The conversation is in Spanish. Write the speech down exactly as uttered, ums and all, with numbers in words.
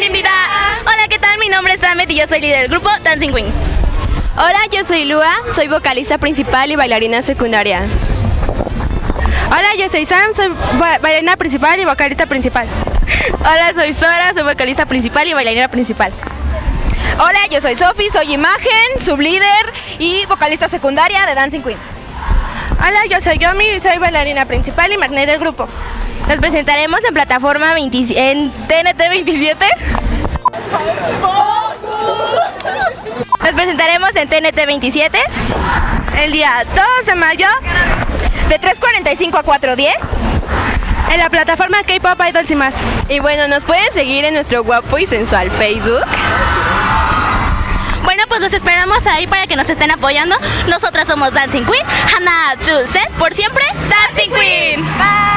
Bienvenida. Hola, ¿qué tal? Mi nombre es Amet y yo soy líder del grupo Dancing Queen. Hola, yo soy Lua, soy vocalista principal y bailarina secundaria. Hola, yo soy Sam, soy ba bailarina principal y vocalista principal. Hola, soy Sora, soy vocalista principal y bailarina principal. Hola, yo soy Sofi, soy imagen, sublíder y vocalista secundaria de Dancing Queen. Hola, yo soy Yomi, soy bailarina principal y magnet del grupo. Nos presentaremos en plataforma veinte, en T N T veintisiete. Nos presentaremos en T N T veintisiete el día dos de mayo de tres cuarenta y cinco a cuatro diez en la plataforma K-Pop Idols y más. Y bueno, nos pueden seguir en nuestro guapo y sensual Facebook. Bueno, pues los esperamos ahí para que nos estén apoyando. Nosotras somos Dancing Queen, Hannah Dulce, por siempre Dancing Queen. Bye.